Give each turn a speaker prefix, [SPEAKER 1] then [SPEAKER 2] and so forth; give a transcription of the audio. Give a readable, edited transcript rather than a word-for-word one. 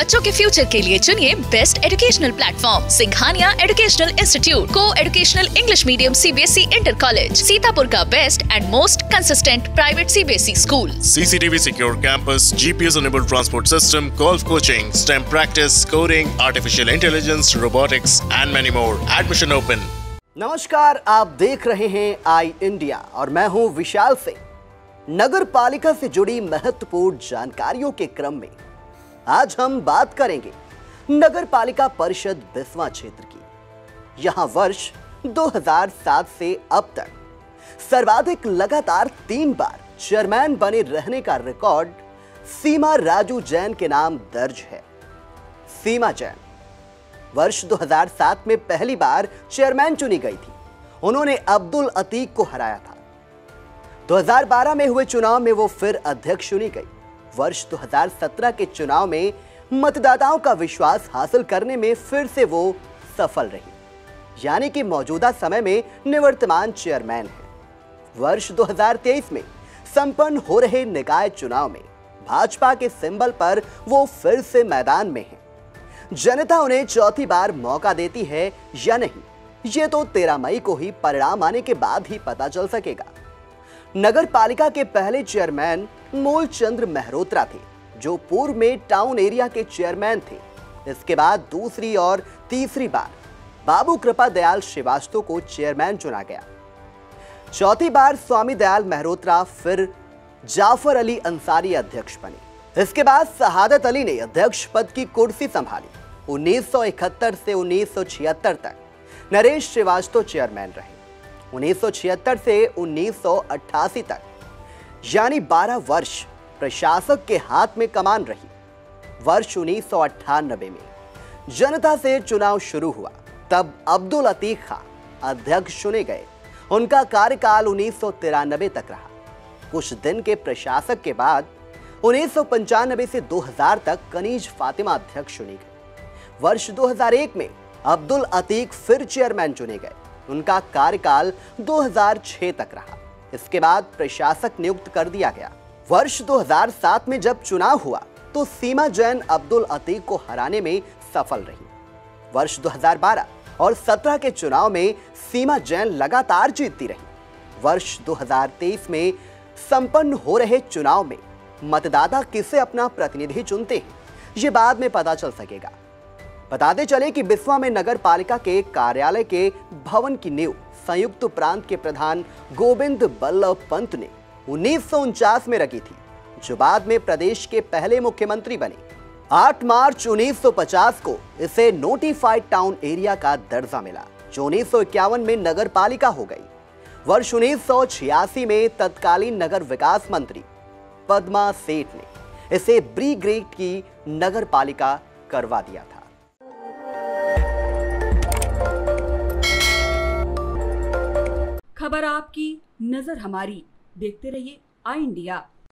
[SPEAKER 1] बच्चों के फ्यूचर के लिए चुनिए best educational platform Singhania educational institute को educational English medium CBSE inter college, Sitapur का best and most consistent private CBSE school.
[SPEAKER 2] CCTV secure campus, GPS enabled transport system, golf coaching, STEM practice, coding, artificial intelligence, robotics and many more. Admission open.
[SPEAKER 3] नमस्कार, आप देख रहे हैं आई India और मैं हूं विशाल सिंह। नगर पालिका से जुड़ी महत्वपूर्ण जानकारियों के क्रम में आज हम बात करेंगे नगर पालिका परिषद बिस्वा क्षेत्र की। यहां वर्ष 2007 से अब तक सर्वाधिक लगातार 3 बार चेयरमैन बने रहने का रिकॉर्ड सीमा राजू जैन के नाम दर्ज है। सीमा जैन वर्ष 2007 में पहली बार चेयरमैन चुनी गई थी। उन्होंने अब्दुल अतीक को हराया था। 2012 में हुए चुनाव में वो फिर अध्यक्ष चुनी गई। वर्ष 2017 के चुनाव में मतदाताओं का विश्वास हासिल करने में फिर से वो सफल रही, यानी कि मौजूदा समय में निवर्तमान चेयरमैन है। वर्ष 2023 में संपन्न हो रहे निकाय चुनाव में भाजपा के सिंबल पर वो फिर से मैदान में है। जनता उन्हें चौथी बार मौका देती है या नहीं, ये तो 13 मई को ही परिणाम आने के बाद ही पता चल सकेगा। नगर पालिका के पहले चेयरमैन मूलचंद्र मेहरोत्रा थे, जो पूर्व में टाउन एरिया के चेयरमैन थे। इसके बाद दूसरी और तीसरी बार बाबू कृपा दयाल श्रीवास्तव को चेयरमैन चुना गया। चौथी बार स्वामी दयाल मेहरोत्रा फिर जाफर अली अंसारी अध्यक्ष बने। इसके बाद शहादत अली ने अध्यक्ष पद की कुर्सी संभाली। 1971 से 1976 तक नरेश श्रीवास्तव चेयरमैन रहे। 1976 से 1988 तक यानी 12 वर्ष प्रशासक के हाथ में कमान रही। वर्ष 1998 में जनता से चुनाव शुरू हुआ, तब अब्दुल अतीक खां अध्यक्ष चुने गए। उनका कार्यकाल 1993 तक रहा। कुछ दिन के प्रशासक के बाद 1995 से 2000 तक कनीज फातिमा अध्यक्ष चुनी गई। वर्ष 2001 में अब्दुल अतीक फिर चेयरमैन चुने गए। उनका कार्यकाल 2006 तक रहा। इसके बाद प्रशासक नियुक्त कर दिया गया। वर्ष 2007 में जब चुनाव हुआ तो सीमा जैन अब्दुल अतीक को हराने में सफल रही। वर्ष 2012 और 17 के चुनाव में सीमा जैन लगातार जीतती रही। वर्ष 2023 में संपन्न हो रहे चुनाव में मतदाता किसे अपना प्रतिनिधि चुनते हैं, ये बाद में पता चल सकेगा। बताते चले कि बिस्वा में नगर पालिका के कार्यालय के भवन की नींव संयुक्त प्रांत के प्रधान गोविंद बल्लभ पंत ने 1949 में रखी थी, जो बाद में प्रदेश के पहले मुख्यमंत्री बने। 8 मार्च 1950 को इसे नोटिफाइड टाउन एरिया का दर्जा मिला, जो 1951 में नगर पालिका हो गई। वर्ष 1986 में तत्कालीन नगर विकास मंत्री पद्मा सेठ ने इसे ब्रिगेड की नगर पालिका करवा दिया था।
[SPEAKER 4] खबर आपकी, नजर हमारी। देखते रहिए आई इंडिया।